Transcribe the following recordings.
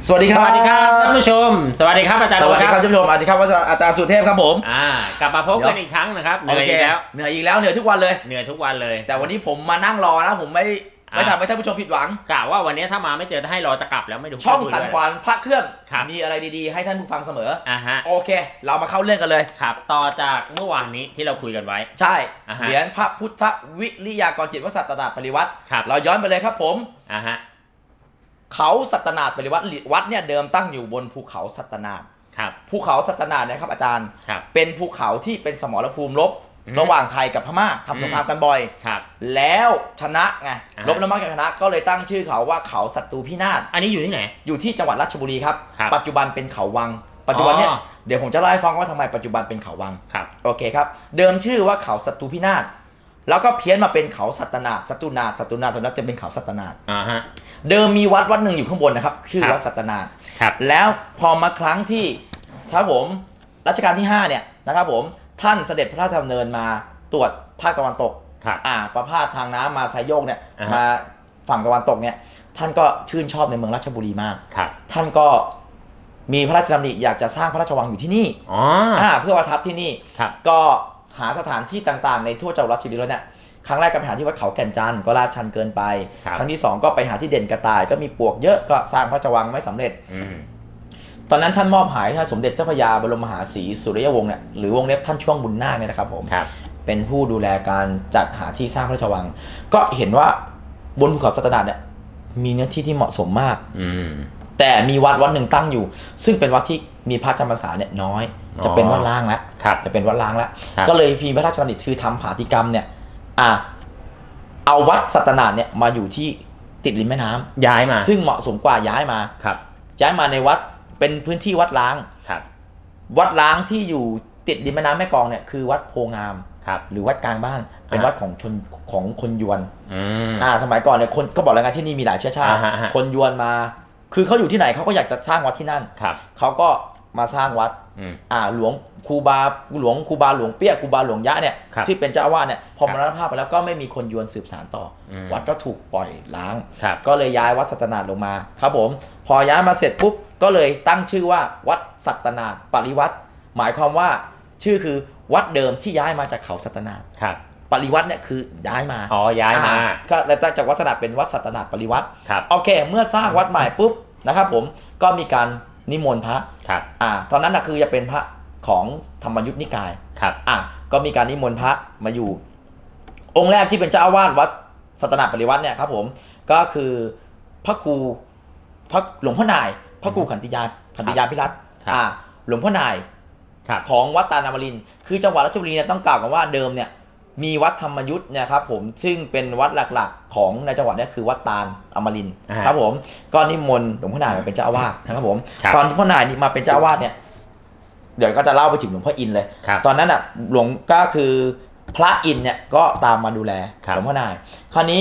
สวัสดีครับท่านผู้ชมสวัสดีครับอาจารย์สวัสดีครับท่านผู้ชมสวัสดีครับอาจารย์สุเทพครับผมกลับมาพบกันอีกครั้งนะครับเหนื่อยอีกแล้วเหนื่อยอีกแล้วเหนื่อยทุกวันเลยแต่วันนี้ผมมานั่งรอนะผมไม่ทำให้ท่านผู้ชมผิดหวังกะว่าวันนี้ถ้ามาไม่เจอให้รอจะกลับแล้วไม่ดูช่องสันขวานพระเครื่องมีอะไรดีๆให้ท่านผู้ฟังเสมอโอเคเรามาเข้าเรื่องกันเลยครับต่อจากเมื่อวานนี้ที่เราคุยกันไว้ใช่เหรียญพระพุทธวิริยากรจิตวสัตนาปริวัติเราย้อนไปเลยครับผมเขาสัตนาปริวัติวัดเนี่ยเดิมตั้งอยู่บนภูเขาสัตนาภูเขาสัตนาเนี่ยครับอาจารย์เป็นภูเขาที่เป็นสมรภูมิรบระหว่างไทยกับพม่าทำสงครามกันบ่อยแล้วชนะไงรบแล้วมักจะชนะก็เลยตั้งชื่อเขาว่าเขาศัตรูพินาศอันนี้อยู่ที่ไหนอยู่ที่จังหวัดราชบุรีครับปัจจุบันเป็นเขาวังปัจจุบันเนี่ยเดี๋ยวผมจะเล่าให้ฟังว่าทำไมปัจจุบันเป็นเขาวังโอเคครับเดิมชื่อว่าเขาศัตรูพินาศแล้วก็เพี้ยนมาเป็นเขาสัตนาศัตรูนาจะเป็นเขาสัตนาเดิมมีวัดหนึ่งอยู่ข้างบนนะครับชื่อวัดสัตนาแล้วพอมาครั้งที่ครับผมรัชกาลที่5เนี่ยนะครับผมท่านเสด็จพระราชดำเนินมาตรวจภาคตะวันตกประพาสทางน้ำมาไซโยกเนี่ยมาฝั่งตะวันตกเนี่ยท่านก็ชื่นชอบในเมืองราชบุรีมากท่านก็มีพระราชดำริอยากจะสร้างพระราชวังอยู่ที่นี่เพื่อประทับที่นี่ก็หาสถานที่ต่างๆในทั่วจังหวัดราชบุรีแล้วเนี่ยครั้งแรกก็ไปหาที่วัดเขาแก่นจันทร์ก็ลาดชันเกินไปครั้งที่2ก็ไปหาที่เด่นกระต่ายก็มีปลวกเยอะก็สร้างพระราชวังไม่สำเร็จตอนนั้นท่านมอบหมายให้สมเด็จเจ้าพระยาบรมมหาศรีสุริยวงศ์เนี่ยหรือวงเล็บท่านช่วงบุญนาคเนี่ยนะครับผมเป็นผู้ดูแลการจัดหาที่สร้างพระราชวังก็เห็นว่าบนภูเขาสัตนาเนี่ยมีเนื้อที่ที่เหมาะสมมากแต่มีวัดหนึ่งตั้งอยู่ซึ่งเป็นวัดที่มีพระจำพรรษาเนี่ยน้อยจะเป็นวัดล้างแล้วจะเป็นวัดล้างแล้วก็เลยพิมพ์พระราชดำริคือทำผาธิกรรมเนี่ยเอาวัดสัตนาเนี่ยมาอยู่ที่ติดริมแม่น้ำย้ายมาซึ่งเหมาะสมกว่าย้ายมาย้ายมาในวัดเป็นพื้นที่วัดล้างวัดล้างที่อยู่ติดริมแม่น้ำแม่กลองเนี่ยคือวัดโพงามหรือวัดกลางบ้านเป็นวัดของคนยวนสมัยก่อนเนี่ยคนก็บอกแล้วกันที่นี่มีหลายเชื้อชาติคนยวนมาคือเขาอยู่ที่ไหนเขาก็อยากจะสร้างวัดที่นั่นเขาก็มาสร้างวัดหลวงครูบาหลวงเปี้ยครูบาหลวงยะเนี่ยที่เป็นเจ้าอาวาสเนี่ยพอมรณภาพไปแล้วก็ไม่มีคนยวนสืบสานต่อวัดก็ถูกปล่อยล้างก็เลยย้ายวัดสัตนาลงมาครับผมพอย้ายมาเสร็จปุ๊บก็เลยตั้งชื่อว่าวัดสัตนาปริวัติหมายความว่าชื่อคือวัดเดิมที่ย้ายมาจากเขาสัตนาปริวัติเนี่ยคือย้ายมาย้ายมาก็แล้วจากวัดสัตนาเป็นวัดสัตนาปริวัติโอเคเมื่อสร้างวัดใหม่ปุ๊บนะครับผมก็มีการนิมนต์พระตอนนั้นนะคือจะเป็นพระของธรรมยุทธนิกายก็มีการนิมนต์พระมาอยู่องค์แรกที่เป็นเจ้าอาวาสวัดสัตนาปริวัติเนี่ยครับผมก็คือพระครูหลวงพ่อนายพระครูขันติยาพิรัตน์หลวงพ่อนายของวัดตาลอมรินทร์คือจังหวัดราชบุรีเนี่ยต้องกล่าวกันว่าเดิมเนี่ยมีวัดธรรมยุทธเนี่ยครับผมซึ่งเป็นวัดหลักๆของในจังหวัดนี้คือวัดตาลอมรินทร์ครับผมก็นิมนต์หลวงพ่อนายมาเป็นเจ้าอาวาสนะครับผมตอนที่พ่อนายนี่มาเป็นเจ้าอาวาสเนี่ยเดี๋ยวก็จะเล่าไปถึงหลวงพ่ออินเลยตอนนั้นอ่ะหลวงก็คือพระอินเนี่ยก็ตามมาดูแลหลวงพ่อนายคราวนี้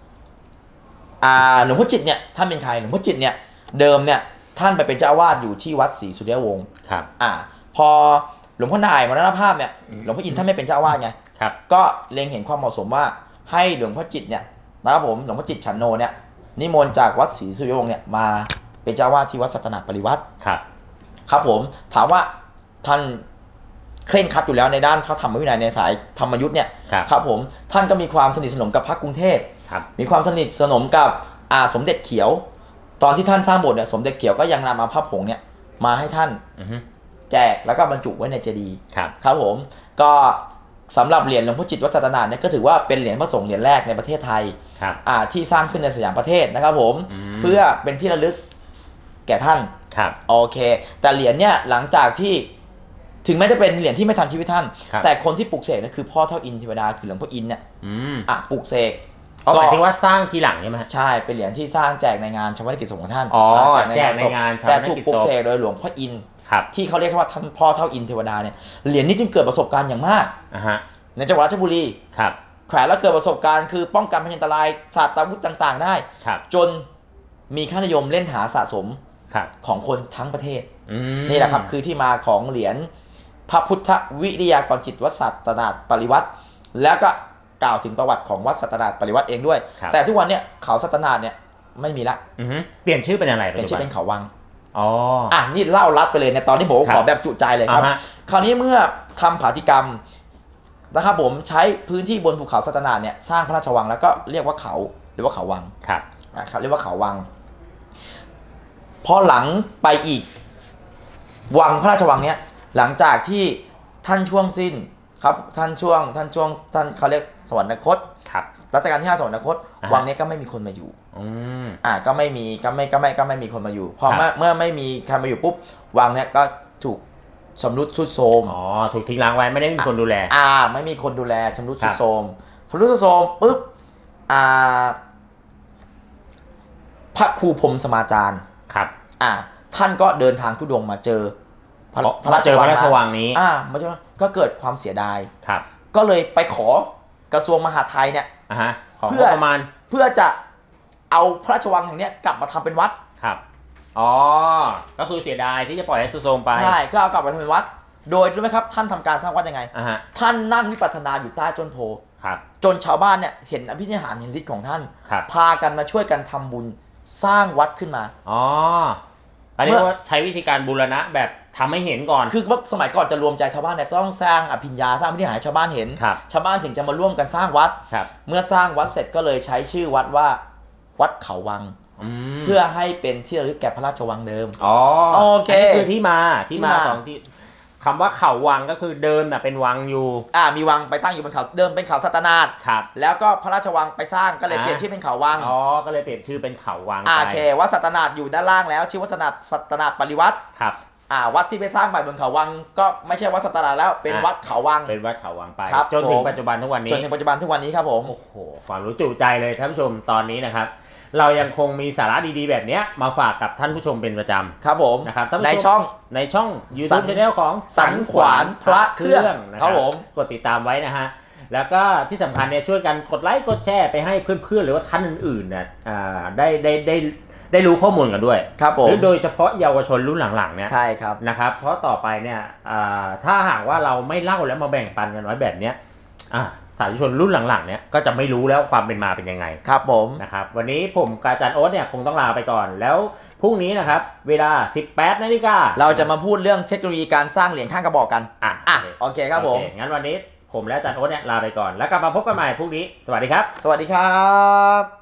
หลวงพ่อจิตเนี่ยท่านเป็นใครหลวงพ่อจิตเนี่ยเดิมเนี่ยท่านไปเป็นเจ้าอาวาสอยู่ที่วัดศรีสุริยวงศ์พอหลวงพ่อนายมรณภาพเนี่ยหลวงพ่ออินท่านไม่เป็นเจ้าอาวาสไงก็เล็งเห็นความเหมาะสมว่าให้หลวงพ่อจิตเนี่ยนะครับผมหลวงพ่อจิตฉันโนเนี่ยนิมนต์จากวัดศรีสุริยวงศ์เนี่ยมาเป็นเจ้าอาวาสที่วัดสัตนาปริวัติครับผมถามว่าท่านเคร่งครัดอยู่แล้วในด้านพระธรรมวินัยในสายธรรมยุทธเนี่ยครับผมท่านก็มีความสนิทสนมกับพระกรุงเทพมีความสนิทสนมกับสมเด็จเขียวตอนที่ท่านสร้างโบสถ์เนี่ยสมเด็จเขียวก็ยังนำมาพระผงเนี่ยมาให้ท่านแจกแล้วก็บรรจุไว้ในเจดีย์ครับผมก็สำหรับเหรียญหลวงพ่อจิตวัดสัตนาเนี่ยก็ถือว่าเป็นเหรียญพระสงฆ์เหรียญแรกในประเทศไทยที่สร้างขึ้นในสยามประเทศนะครับผมเพื่อเป็นที่ระลึกแก่ท่านโอเคแต่เหรียญเนี่ยหลังจากที่ถึงแม้จะเป็นเหรียญที่ไม่ทันชีวิตท่านแต่คนที่ปลุกเสกนั่นคือพ่อเท่าอินเทวดาคือหลวงพ่ออินเนี่ยปลุกเสกหมายถึงว่าสร้างทีหลังใช่ไหมใช่เป็นเหรียญที่สร้างแจกในงานชาปนกิจศพของท่านแจกในงานแต่ถูกปลุกเสกโดยหลวงพ่ออินที่เขาเรียกว่าท่านพ่อเท่าอินเทวดาเนี่ยเหรียญนี้จึงเกิดประสบการณ์อย่างมากในจังหวัดราชบุรีแขวนแล้วเกิดประสบการณ์คือป้องกันพยันตรายศาสตราวุธต่างๆได้จนมีค่านิยมเล่นหาสะสมของคนทั้งประเทศนี่แหละครับคือที่มาของเหรียญพระพุทธวิริยากรจิตวัดสัตนาปริวัติแล้วก็กล่าวถึงประวัติของวัดสัตนาปริวัติเองด้วยแต่ทุกวันเนี่ยเขาสัตนาเนี่ยไม่มีละเปลี่ยนชื่อเป็นอะไรเป็นชื่อเป็นเขาวังนี่เล่ารัดไปเลยในตอนที่ผมขอแบบจุใจเลยครับคราวนี้เมื่อทำผาธิกรรมนะครับผมใช้พื้นที่บนภูเขาสัตนาเนี่ยสร้างพระราชวังแล้วก็เรียกว่าเขาหรือว่าเขาวังครับเรียกว่าเขาวังพอหลังไปอีกวังพระราชวังเนี้ยหลังจากที่ท่านช่วงสิ้นครับท่านเขาเรียกสวรรคตครับรัชกาลที่5สวรรคตวังนี้ก็ไม่มีคนมาอยู่ก็ไม่มีคนมาอยู่พอเมื่อไม่มีใครมาอยู่ปุ๊บวังเนี้ยก็ถูกชำรุดทรุดโทรมถูกทิ้งร้างไว้ไม่ได้มีคนดูแลไม่มีคนดูแลชำรุดทรุดโทรมปุ๊บพระครูพรหมสมาจารย์ครับท่านก็เดินทางทุดงมาเจอพระราชวังนี้มาเจอก็เกิดความเสียดายครับก็เลยไปขอกระทรวงมหาดไทยเนี่ยเพื่อจะเอาพระราชวังแห่งนี้กลับมาทำเป็นวัดครับก็คือเสียดายที่จะปล่อยให้สุโทรมไปใช่ก็เอากลับมาทำเป็นวัดโดยรู้ไหมครับท่านทำการสร้างวัดยังไงท่านนั่งวิปัสสนาอยู่ใต้ต้นโพจนชาวบ้านเนี่ยเห็นอภินิหารเห็นฤทธิ์ของท่านพากันมาช่วยกันทำบุญสร้างวัดขึ้นมาอันนี้ว่าใช้วิธีการบูรณะแบบทำให้เห็นก่อนคือว่าสมัยก่อนจะรวมใจชาวบ้านเนี่ยต้องสร้างอภิญญาสร้างวิธีหารชาวบ้านเห็นชาวบ้านถึงจะมาร่วมกันสร้างวัดเมื่อสร้างวัดเสร็จก็เลยใช้ชื่อวัดว่าวัดเขาวังเพื่อให้เป็นที่ระลึกแก่พระราชวังเดิมโอเคคือที่มาของที่คำว่าเขาวังก็คือเดิมเป็นวังอยู่มีวังไปตั้งอยู่บนเขาเดิมเป็นเขาสัตนาถแล้วก็พระราชวังไปสร้างก็เลยเปลี่ยนชื่อเป็นเขาวังก็เลยเปลี่ยนชื่อเป็นเขาวังโอเควัดสัตนาถอยู่ด้านล่างแล้วชื่อวัดสัตนาถปริวัติวัดที่ไปสร้างใหม่บนเขาวังก็ไม่ใช่วัดสัตนาถแล้วเป็นวัดเขาวังเป็นวัดเขาวังไปจนถึงปัจจุบันทุกวันนี้ครับผมโอ้โหความรู้จุใจเลยท่านผู้ชมตอนนี้นะครับเรายังคงมีสาระดีๆแบบนี้มาฝากกับท่านผู้ชมเป็นประจำครับผมนะครับในช่อง YouTube Channel ของสันขวานพระเครื่องนะครับผมกดติดตามไว้นะฮะแล้วก็ที่สำคัญเนี่ยช่วยกันกดไลค์กดแชร์ไปให้เพื่อนๆหรือว่าท่านอื่นๆเนี่ยได้รู้ข้อมูลกันด้วยครับผมโดยเฉพาะเยาวชนรุ่นหลังๆเนี่ยใช่ครับนะครับเพราะต่อไปเนี่ยถ้าหากว่าเราไม่เล่าแล้วมาแบ่งปันกันไว้แบบเนี้ยสาธุชนรุ่นหลังๆเนี่ยก็จะไม่รู้แล้วความเป็นมาเป็นยังไงครับผมนะครับวันนี้ผมกับอาจารย์โอ๊ตเนี่ยคงต้องลาไปก่อนแล้วพรุ่งนี้นะครับเวลา 18 นาฬิกาเราจะมาพูดเรื่องเทคโนโลยีการสร้างเหรียญข้างกระบอกกันโอเคครับผมงั้นวันนี้ผมและอาจารย์โอ๊ตเนี่ยลาไปก่อนแล้วกลับมาพบกันใหม่พรุ่งนี้สวัสดีครับสวัสดีครับ